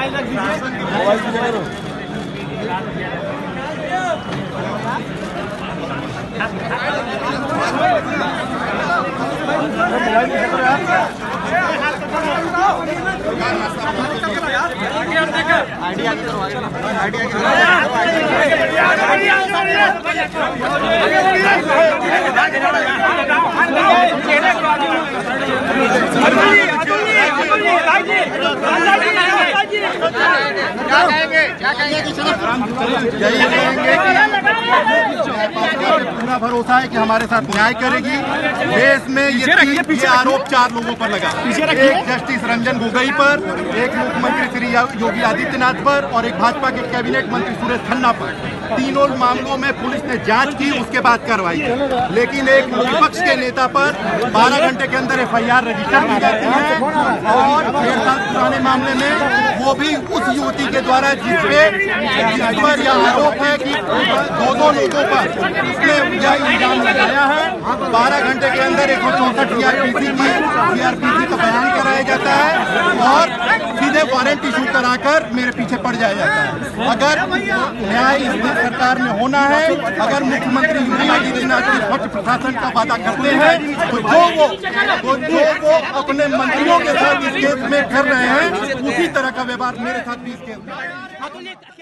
पूरा भरोसा है कि हमारे साथ न्याय करेगी। देश में ये आरोप 4 लोगों पर लगा, एक जस्टिस रंजन गोगोई पर, एक मुख्यमंत्री श्री योगी आदित्यनाथ पर और एक भाजपा के कैबिनेट मंत्री सुरेश खन्ना पर। तीनों मामलों में पुलिस ने जांच की, उसके बाद कार्रवाई की। लेकिन एक विपक्ष के नेता पर 12 घंटे के अंदर FIR रजिस्टर की जाती है और 1.5 साल पुराने मामले में वो भी उस युवती के द्वारा जिस पर यह आरोप है कि 2 लोगों पर उसने यह इल्जाम लगाया है। 12 घंटे के अंदर 164 CRPC का बयान कराया जाता है और सीधे वारंट इशू कराकर मेरे पीछे पड़ जाया जाता है। अगर न्याय इस सरकार में होना है, अगर मुख्यमंत्री योगी आदित्यनाथ जी स्वच्छ प्रशासन का वादा करते हैं तो जो वो अपने मंत्रियों के साथ इस केस में कर रहे हैं उसी तरह का व्यवहार मेरे साथ भी इस केस में